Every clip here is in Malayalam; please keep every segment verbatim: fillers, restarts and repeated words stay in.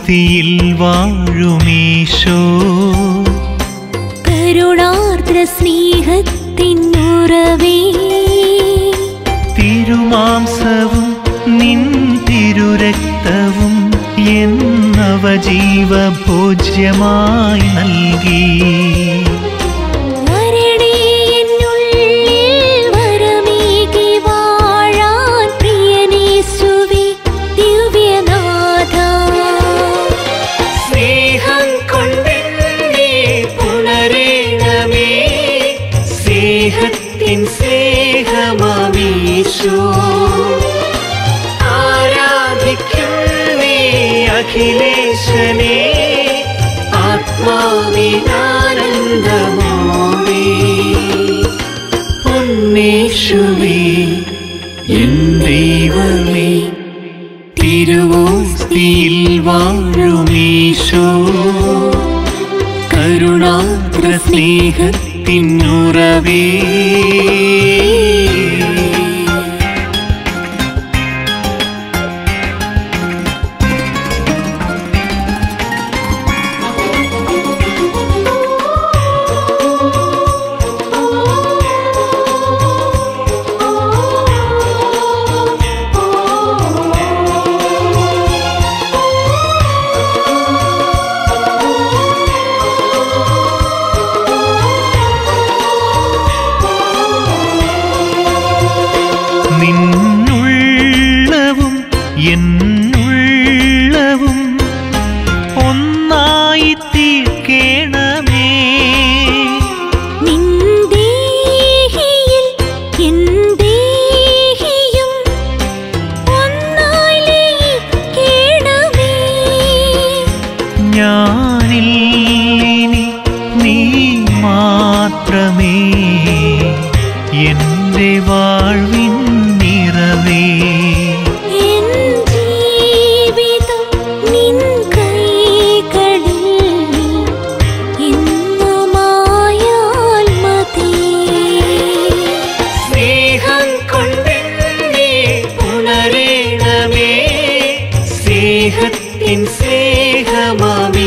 തിരുവോസ്തിയിൽ വാഴുമീശോ കരുണാർദ്ര സ്നേഹത്തിൻ ഉറവേ തിരുമാംസവും നിൻ തിരുരക്തവും എന്നവജീവ ഭോജ്യമായി നൽകി ആരാധിക്കുന്നേ അഖിലേശനെ ആത്മാവിനാനന്ദമോടെ പൊന്നേശുവേ എൻ ദൈവമേ തിരുവോസ്തിയിൽ വാഴുമീശോ കരുണാർദ്ര സ്നേഹത്തിനുറവേ നിന്നുള്ളവും എന്നുള്ളവും ഒന്നായി തീർക്കേണമേ നിൻ ദേഹിയിൽ എൻ ദേഹിയും ഒന്നായി ലയിക്കേണമേ ഞാനിൽ ഇനി നീ മാത്രമേ എന്റെ വാഴ്വിൻ നിറവേ എൻ ജീവിതം നിൻ കൈകളിൽ എന്നുമായാൽ മതി സ്നേഹം കൊണ്ടെന്നെ ഉണരേണമേ സ്നേഹത്തിൻ സ്നേഹമാമീശോ ആരാധിക്കുന്നേ അഖിലേശനെ ആത്മാവിനാനന്ദമോടെ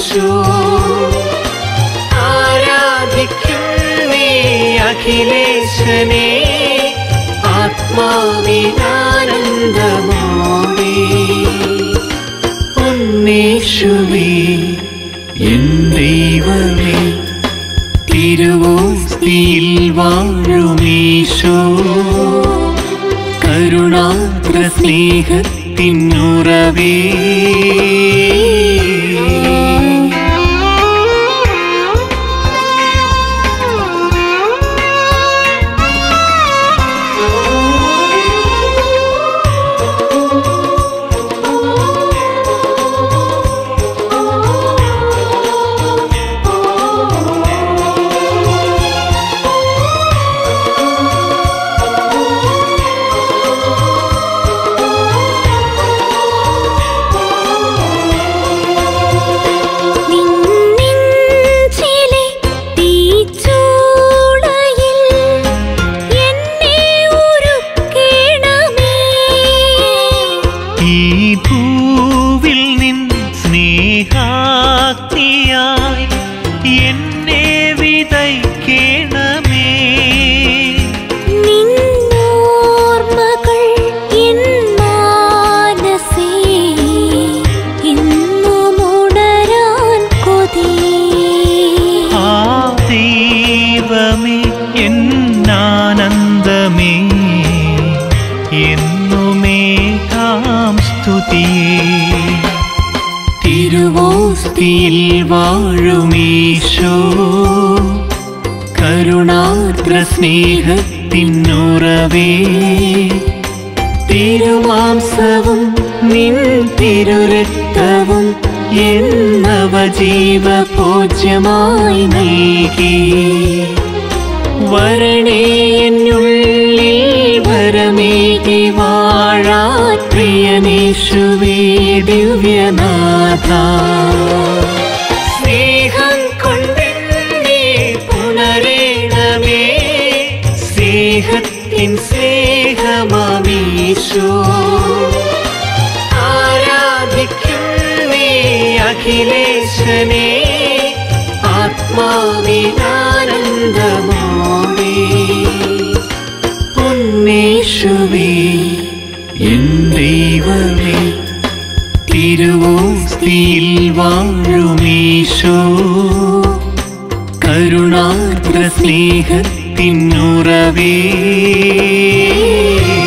പൊന്നേശുവേ എൻ ദൈവമേ തിരുവോസ്തിയിൽ വാഴുമീശോ കരുണാർദ്ര സ്നേഹത്തിനുറവേ തിരുവോസ്തിയിൽ വാഴുമീശോ കരുണാർദ്ര സ്നേഹത്തിനുറവേ തിരുമാംസവും നിൻ തിരുരക്തവും എന്നവജീവ ഭോജ്യമായി നൽകി വരണേ എന്നുള്ളിൽ വരമേകി വാഴാൻ പ്രിയനേശുവേ ദിവ്യനാഥ സ്നേഹം കൊണ്ടെന്നെ ഉണരേണമേ സ്നേഹത്തിൻ സ്നേഹമാമീശോ ആരാധിക്കുന്നേ അഖിലേശനേ ആത്മാവിനാനന്ദമോടെ ഉന്നേശുവേ എൻ ദൈവമേ തിരുവോസ്തിയിൽ വാഴുമീശോ കരുണാർദ്ര സ്നേഹത്തിനുറവേ